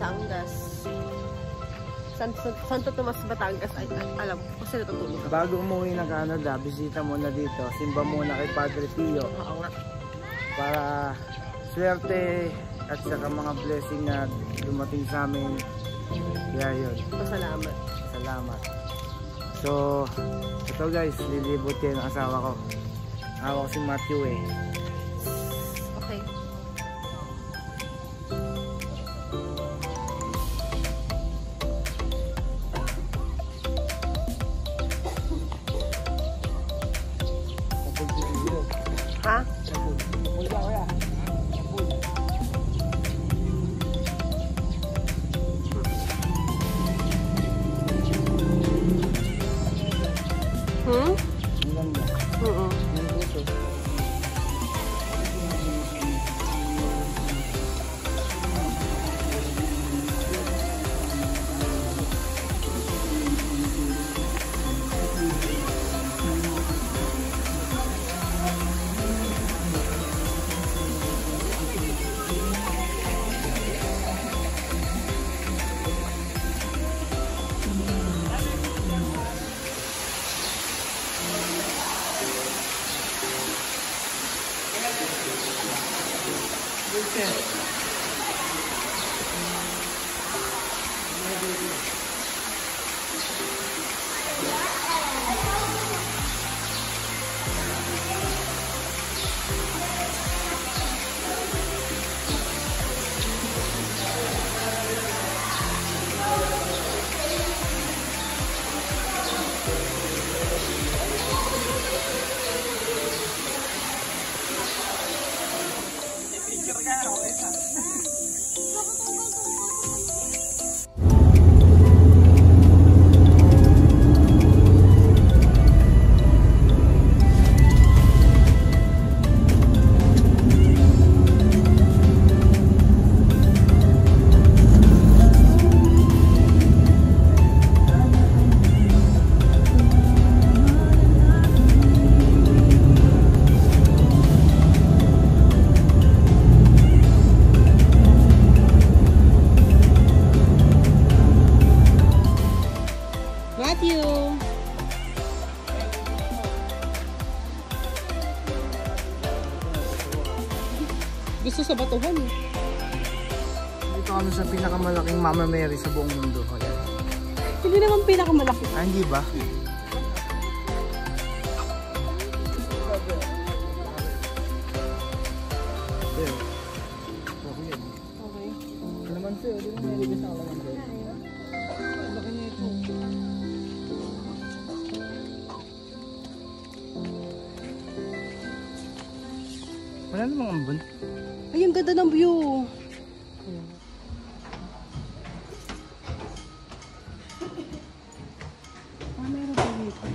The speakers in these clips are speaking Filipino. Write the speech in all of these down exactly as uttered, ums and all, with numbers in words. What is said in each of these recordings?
Batangas. Santo, Santo Tomas, Batangas. Ay, alam ko kasi natutulog ako. Bago umuwi ng Canada, bisita muna dito. Simba muna kay Padre Pio. Para swerte at saka mga blessing na dumating sa amin. Kaya yun. Pasalamat. Salamat. So, ito guys, lilibot kayo ng asawa ko. Asawa ko si Matthew eh. Okay. Ha? Hmm? Oo. Gusto sa batuhan eh. Dito kami sa pinakamalaking Mama Mary sa buong mundo. Ayan. Hindi naman pinakamalaki. Ah, hindi ba? Ayan. Okay yan. Okay. Kalamansi, hindi mo nalibis na kalamansi. Laki niya ito. Wala namang ambon. Ay, ang ganda ng view. Ah, meron pa dito.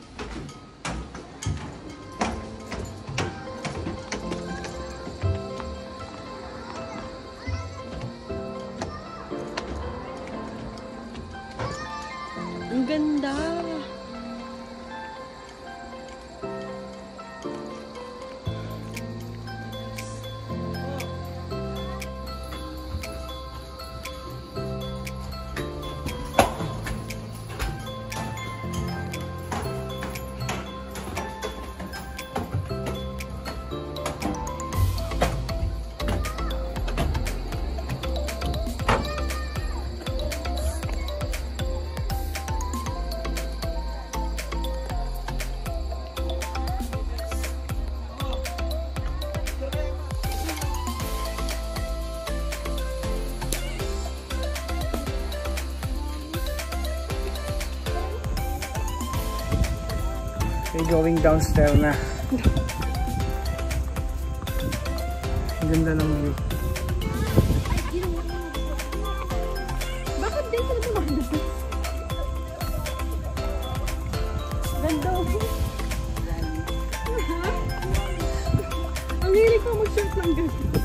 Ang ganda. Okay, going downstairs na. Ang ganda ng view. Bakit dito na maganda? Ganda. Ang hilig ko mag-shoot ng ganda.